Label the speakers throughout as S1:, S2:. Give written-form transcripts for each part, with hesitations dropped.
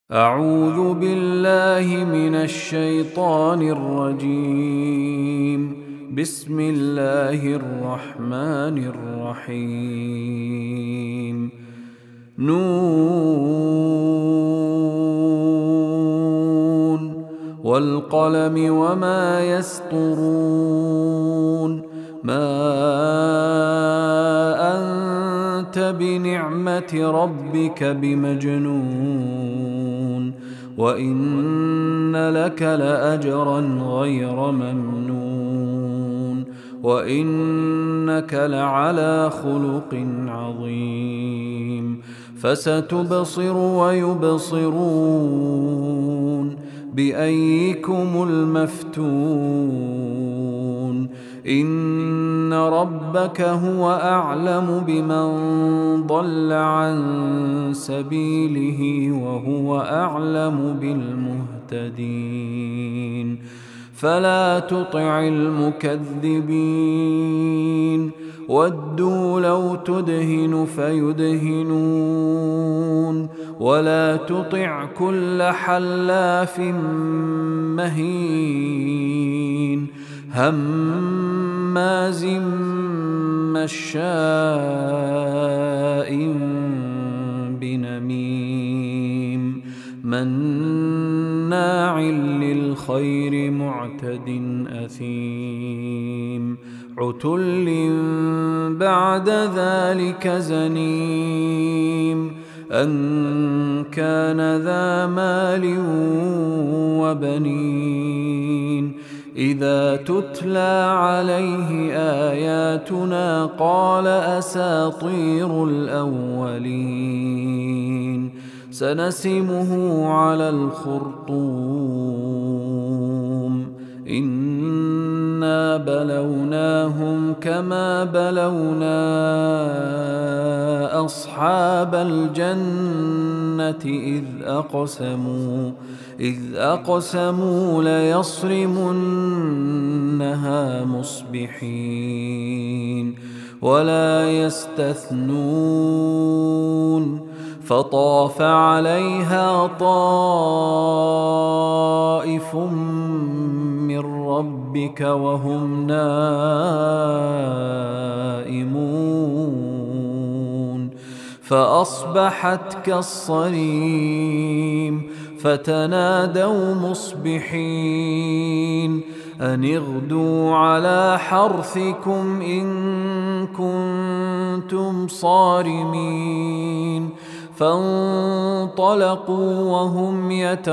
S1: أعوذ بالله من الشيطان الرجيم. بسم الله الرحمن الرحيم. نون والقلم وما يسطرون. ما أنت بنعمة ربك بمجنون، وإن لك لأجرا غير ممنون، وإنك لعلى خلق عظيم. فستبصر ويبصرون بأيكم المفتون. إن ربك هو أعلم بمن ضل عن سبيله وهو أعلم بالمهتدين. فلا تطع المكذبين، ودوا لو تدهن فيدهنون. ولا تطع كل حلاف مهين هماز مشاء بنميم مناع للخير معتد أثيم. عتل بعد ذلك زنيم. أن كان ذا مال وبنين. إذا تتلى عليه آياتنا قال أساطير الأولين. سنسمه على الخرطوم. إنا بلوناهم كما بلونا أصحاب الجنة إذ أقسموا ليصرمنها مصبحين ولا يستثنون. فطاف عليها طائف من ربك وهم نائمون، فأصبحت كالصريم. فتنادوا مصبحين أن اغدوا على حرثكم إن كنتم صارمين. فانطلقوا وهم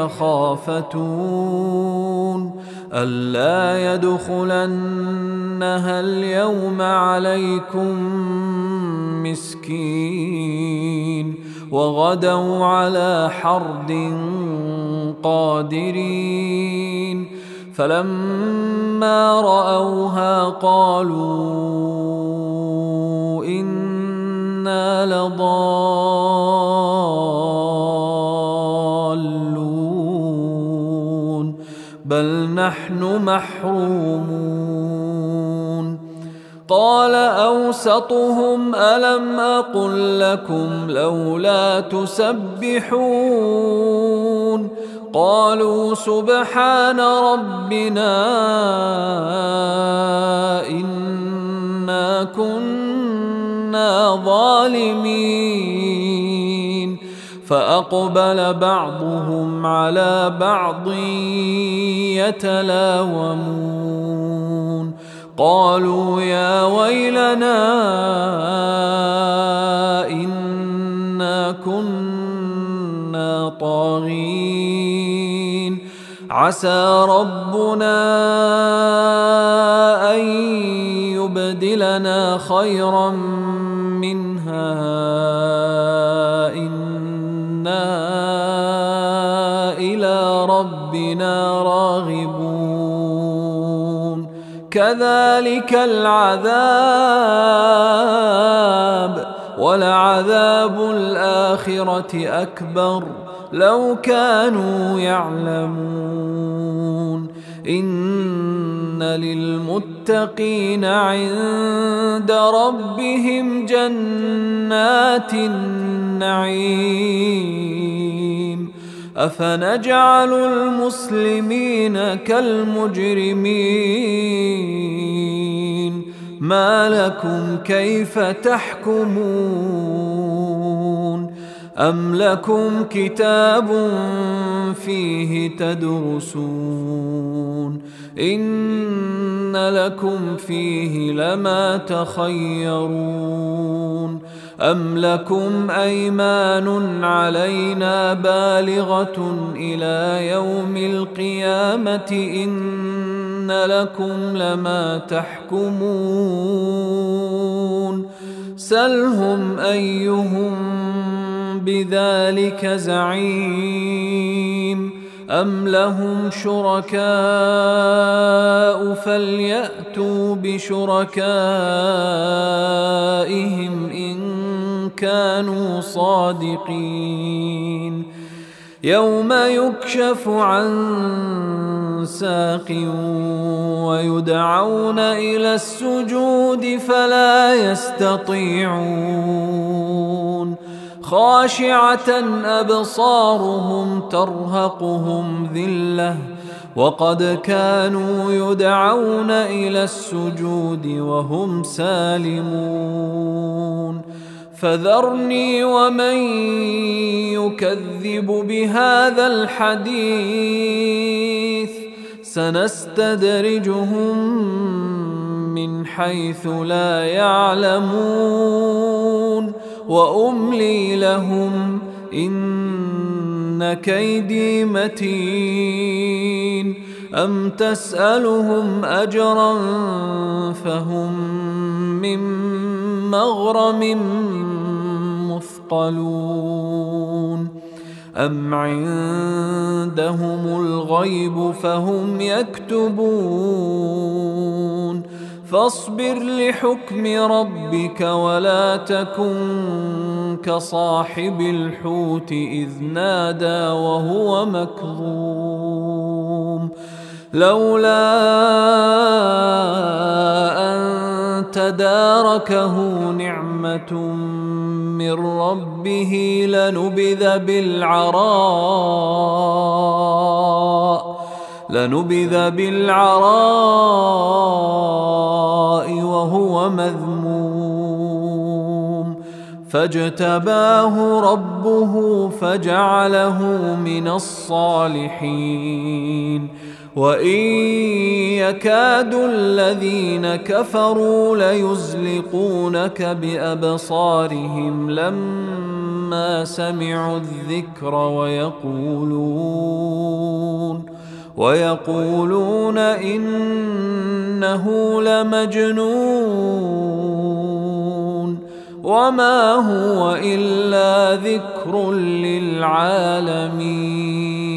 S1: يتخافتون ألا يدخلنها اليوم عليكم مسكين. وغدوا على حرد قادرين. فلما رأوها قالوا إنا لضالون بل نحن محرومون. قال أوسطهم ألم أقل لكم لولا تسبحون. قالوا سبحان ربنا إنا كنا ظالمين. فأقبل بعضهم على بعض يتلاومون. قالوا يا ويلنا إنا كنا طاغين. عسى ربنا أن يبدلنا خيرا منها إنا إلى ربنا راغبون. كذلك العذاب ولعذاب الآخرة أكبر لو كانوا يعلمون. إن للمتقين عند ربهم جنات النعيم أفنجعل المسلمين كالمجرمين ما لكم كيف تحكمون أم لكم كتاب فيه تدرسون إن لكم فيه لما تخيرون أم لكم أيمان علينا بالغة إلى يوم القيامة إن لكم لما تحكمون سلهم أيهم بذلك زعيم أم لهم شركاء فليأتوا بشركائهم إن كانوا صادقين يوم يكشف عن ساق ويدعون إلى السجود فلا يستطيعون خاشعة أبصارهم ترهقهم ذلة وقد كانوا يدعون إلى السجود وهم سالمون فذرني ومن يكذب بهذا الحديث سنستدرجهم من حيث لا يعلمون وأملي لهم إن كيدي متين أم تسألهم أجرا فهم من مغرم مثقلون أم عندهم الغيب فهم يكتبون فاصبر لحكم ربك ولا تكن كصاحب الحوت إذ نادى وهو مكظوم لولا أن تداركه نعمة من ربه لنبذ بالعراء وهو مذموم فاجتباه ربه فجعله من الصالحين وإن يكاد الذين كفروا ليزلقونك بأبصارهم لما سمعوا الذكر ويقولون إنه لمجنون وما هو إلا ذكر للعالمين.